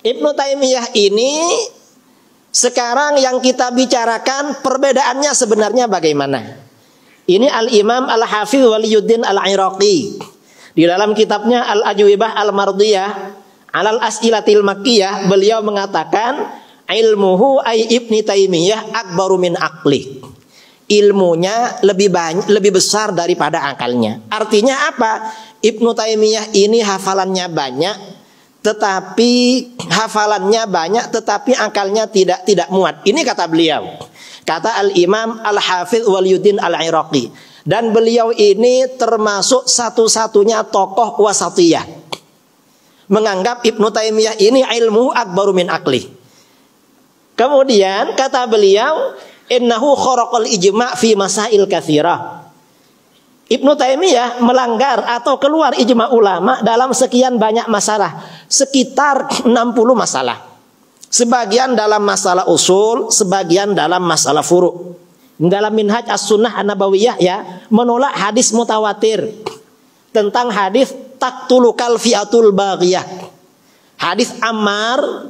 Ibnu Taimiyah ini sekarang yang kita bicarakan perbedaannya sebenarnya bagaimana. Ini Al-Imam Al-Hafidz Waliyuddin Al-Iraqi di dalam kitabnya Al-Ajwibah Al-Mardiyah Alal As'ilatil Makkiyah, beliau mengatakan ilmuhu ay Ibnu Taimiyah akbaru min aqli. Ilmunya lebih besar daripada akalnya. Artinya apa? Ibnu Taimiyah ini hafalannya banyak, tetapi akalnya tidak muat. Ini kata beliau. Kata Al-Imam Al-Hafidz Waliyuddin Al-Iraqi. Dan beliau ini termasuk satu-satunya tokoh wasatiyah, menganggap Ibnu Taimiyah ini ilmu akbaru min aqli. Kemudian kata beliau, innahu kharaqal ijma' fi masail katsirah. Ibnu Taimiyah melanggar atau keluar ijma' ulama dalam sekian banyak masalah, sekitar 60 masalah. Sebagian dalam masalah usul, sebagian dalam masalah furu'. Dalam Minhaj As-Sunnah An-Nabawiyah ya, menolak hadis mutawatir tentang hadis taqtulukal fi'atul baghiyah. Hadis Ammar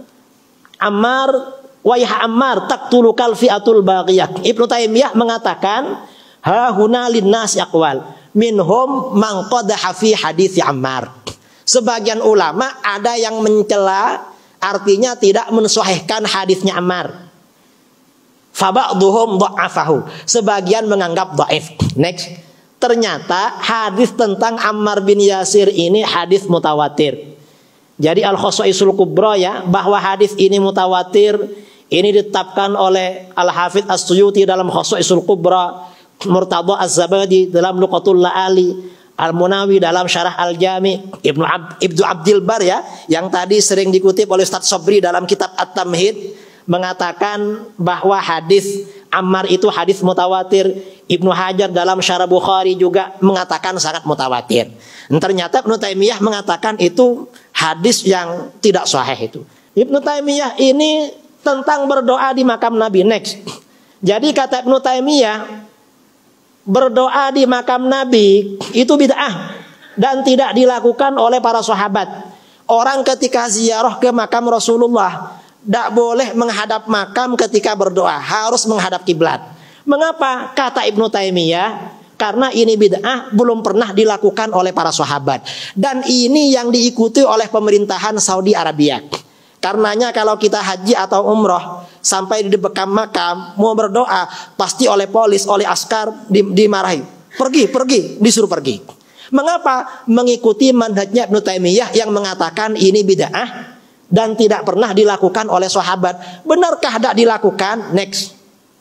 wayah Ammar taqtulukal fi'atul baghiyah. Ibnu Taimiyah mengatakan ha huna linnas aqwal minhum man qadaha fi hadis Ammar. Sebagian ulama ada yang mencela, artinya tidak mensahihkan hadisnya Ammar. Fa ba'dhum dha'afahu. Sebagian menganggap dhaif. Next. Ternyata hadis tentang Ammar bin Yasir ini hadis mutawatir. Jadi Al-Khosaisul Kubra ya, bahwa hadis ini mutawatir, ini ditetapkan oleh Al-Hafidz As-Suyuti dalam Khosaisul Kubra, Murtadha Az-Zabadi dalam Luqatul La'ali, Al-Munawi dalam Syarah Al-Jami, Ibnu Abdil Bar ya, yang tadi sering dikutip oleh Ustaz Sobri dalam kitab At-Tamhid, mengatakan bahwa hadis Ammar itu hadis mutawatir. Ibnu Hajar dalam Syarah Bukhari juga mengatakan sangat mutawatir. Ternyata Ibnu Taimiyah mengatakan itu hadis yang tidak sahih itu. Ibnu Taimiyah ini tentang berdoa di makam Nabi. Next. Jadi kata Ibnu Taimiyah, berdoa di makam Nabi itu bid'ah dan tidak dilakukan oleh para sahabat. Orang ketika ziarah ke makam Rasulullah tidak boleh menghadap makam ketika berdoa, harus menghadap kiblat. Mengapa? Kata Ibnu Taimiyah, karena ini bid'ah belum pernah dilakukan oleh para sahabat, dan ini yang diikuti oleh pemerintahan Saudi Arabia. Karenanya kalau kita haji atau umroh sampai di bekam makam mau berdoa, pasti oleh polis, oleh askar dimarahi. Pergi, disuruh pergi. Mengapa? Mengikuti manhajnya Ibnu Taimiyah yang mengatakan ini bid'ah dan tidak pernah dilakukan oleh sahabat. Benarkah tidak dilakukan? Next.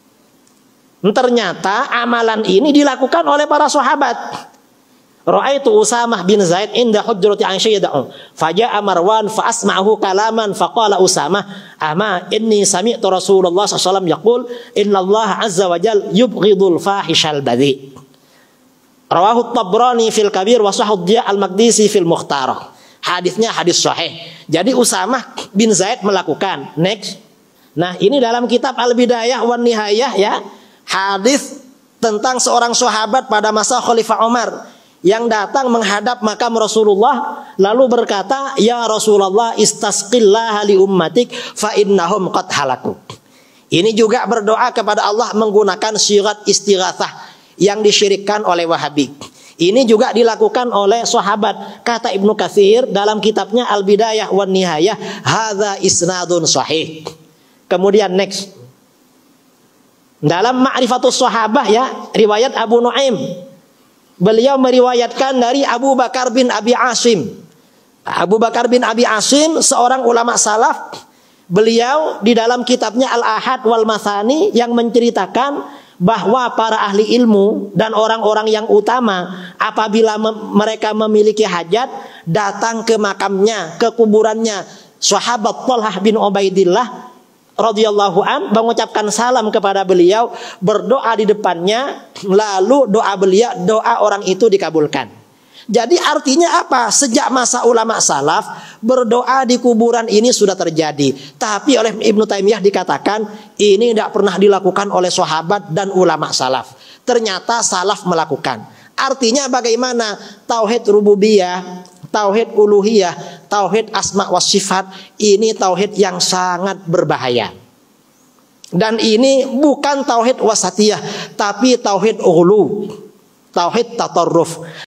Ternyata amalan ini dilakukan oleh para sahabat. Ra'aitu Usamah bin Zaid inda hujrati Aisyah yad'u. Faja'a Marwan fa asma'ahu kalaman faqala Usamah, "Ama inni sami'tu Rasulullah sallallahu alaihi wasallam yaqul innallaha 'azza wa jalla yubghidul fahishal badhi." Rawahu At-Tabrani fil Kabir wa Sahih Al-Maqdisi fil Mukhtarah. Hadisnya hadis sahih. Jadi Usamah bin Zaid melakukan. Next. Nah, ini dalam kitab Al-Bidayah wan Nihayah ya, hadis tentang seorang sahabat pada masa Khalifah Umar yang datang menghadap makam Rasulullah lalu berkata, "Ya Rasulullah, istasqillaha li ummatik fa innahum qad halaku." Ini juga berdoa kepada Allah menggunakan syirat istighatsah yang disyirikkan oleh Wahabi. Ini juga dilakukan oleh sahabat. Kata Ibnu Katsir dalam kitabnya Al-Bidayah wan Nihayah, hadza isnadun sahih. Kemudian next. Dalam Ma'rifatus Sahabah ya, riwayat Abu Nuaim. Beliau meriwayatkan dari Abu Bakar bin Abi Asim. Abu Bakar bin Abi Asim seorang ulama salaf. Beliau di dalam kitabnya Al-Ahad wal Mathani yang menceritakan bahwa para ahli ilmu dan orang-orang yang utama apabila mereka memiliki hajat datang ke makamnya, ke kuburannya sahabat Thalhah bin Ubaidillah radhiyallahu an, mengucapkan salam kepada beliau, berdoa di depannya, lalu doa orang itu dikabulkan. Jadi artinya apa? Sejak masa ulama salaf berdoa di kuburan ini sudah terjadi. Tapi oleh Ibnu Taimiyah dikatakan ini tidak pernah dilakukan oleh sahabat dan ulama salaf. Ternyata salaf melakukan. Artinya bagaimana? Tauhid rububiyah, tauhid uluhiyah, tauhid asma wa sifat, ini tauhid yang sangat berbahaya. Dan ini bukan tauhid wasatiyah, tapi tauhid ulu, tauhid tatarruf.